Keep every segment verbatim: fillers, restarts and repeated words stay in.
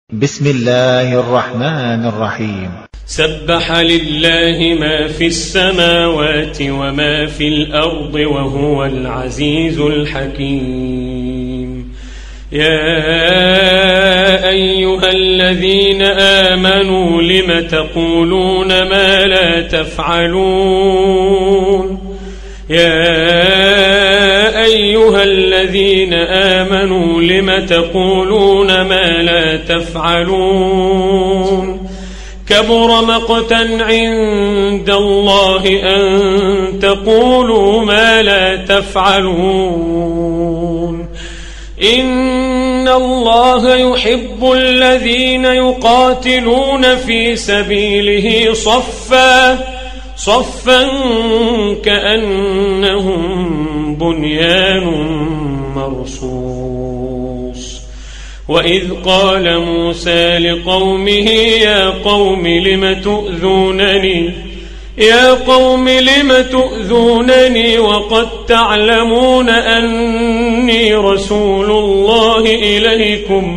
بسم الله الرحمن الرحيم. سبح لله ما في السماوات وما في الأرض وهو العزيز الحكيم. يا أيها الذين آمنوا لم تقولون ما لا تفعلون يا أيها الذين آمنوا لم تقولون ما لا تفعلون كبر مقتا عند الله أن تقولوا ما لا تفعلون. إن الله يحب الذين يقاتلون في سبيله صفا صفا كأنهم بنيان مرصوص. وإذ قال موسى لقومه يا قوم لم تؤذونني يا قوم لم تؤذونني وقد تعلمون أني رسول الله إليكم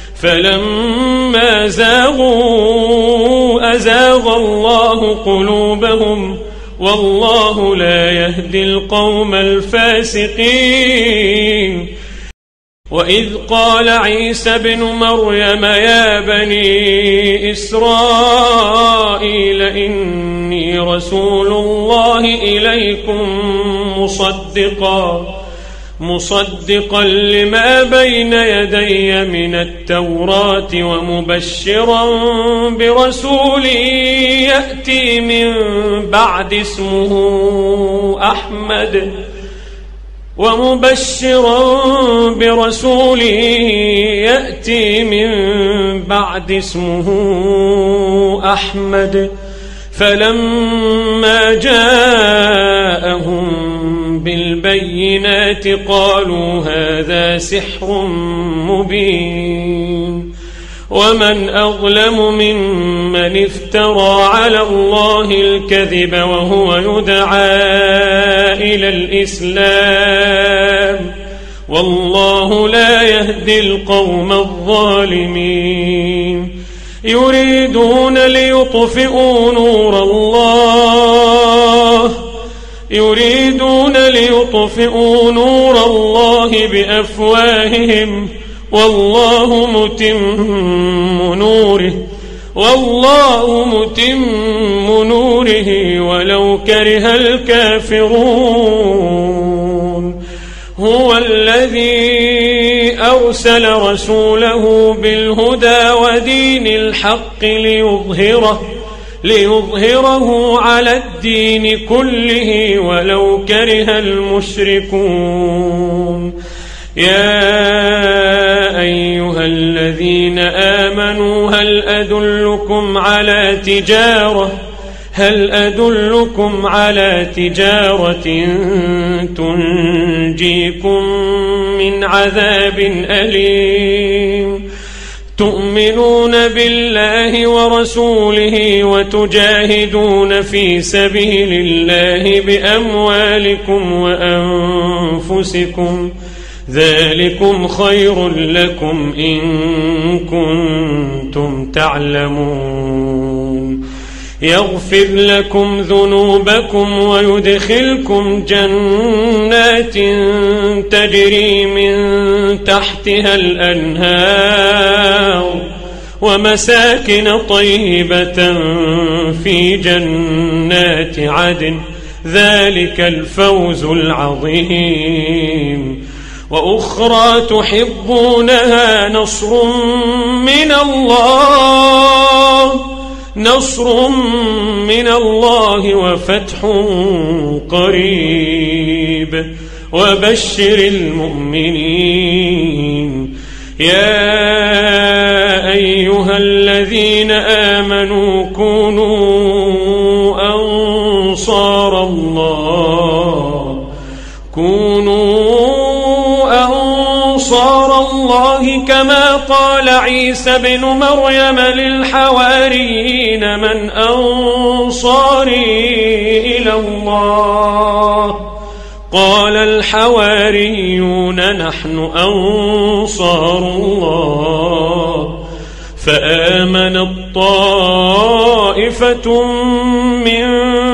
فلما زاغوا أزاغ الله قلوبهم والله لا يهدي القوم الفاسقين. وإذ قال عيسى ابن مريم يا بني إسرائيل إني رسول الله إليكم مصدقا مصدقا لما بين يدي من التوراة ومبشرا برسول يأتي من بعد اسمه أحمد ومبشرا برسول يأتي من بعد اسمه أحمد. فلما جاءهم بالبينات قالوا هذا سحر مبين. ومن أظلم ممن افترى على الله الكذب وهو يدعى إلى الإسلام والله لا يهدي القوم الظالمين. يريدون ليطفئوا نور الله يريدون ليطفئوا نور الله بأفواههم والله متم نوره والله متم نوره ولو كره الكافرون. هو الذي أرسل رسوله بالهدى ودين الحق ليظهره ليظهره على الدين كله ولو كره المشركون. يا أيها الذين آمنوا هل أدلكم على تجارة هل أدلكم على تجارة تنجيكم من عذاب أليم. تؤمنون بالله ورسوله وتجاهدون في سبيل الله بأموالكم وأنفسكم ذلكم خير لكم إن كنتم تعلمون. يغفر لكم ذنوبكم ويدخلكم جنات تجري من تحتها الأنهار ومساكن طيبة في جنات عدن ذلك الفوز العظيم. وأخرى تحبونها نصر من الله نصر من الله وفتح قريب وبشر المؤمنين. يا أيها الذين آمنوا كونوا أنصار الله كونوا أنصار الله كما قال عيسى ابن مريم للحواريين من أنصاري إلى الله قال الحواريون نحن أنصار الله فآمنت طائفة من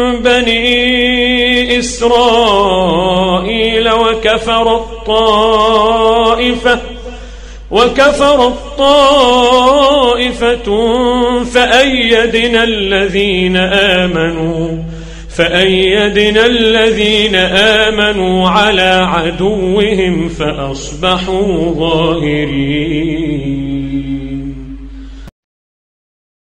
بني إسرائيل وكفرت طائفة وكفرت طائفة فأيدنا الذين آمنوا فأيدنا الذين آمنوا على عدوهم فأصبحوا ظاهرين.